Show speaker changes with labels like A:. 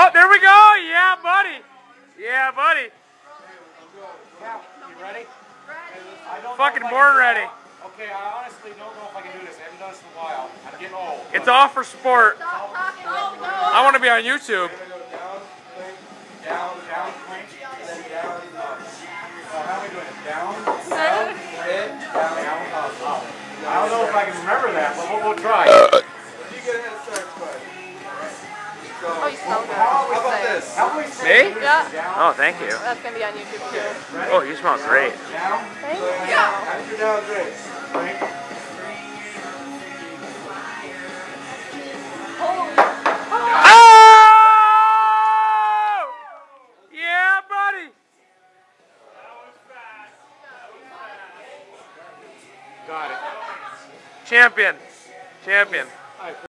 A: Oh, there we go. Yeah, buddy. Yeah, buddy.
B: Yeah, you ready?
A: Fucking more ready.
B: Okay, I honestly don't know if I can do this. I haven't done this in a while. I'm getting old.
A: It's all for sport. I want to be on YouTube.
B: Down, clink, and then down, up. How are we doing it? Down, hit, down, up. I don't know if I can remember that, but we'll try.
C: You get a head start, bud.
D: Oh, you smell good.
B: How about this? How about we
A: Me?
D: Yeah.
A: Oh, thank you.
D: That's going to be on YouTube too.
A: Oh, you smell great.
B: Down.
D: Thank you.
C: After down, great.
B: Clink.
A: Oh! Yeah, buddy.
B: Got it.
A: Champion. Champion.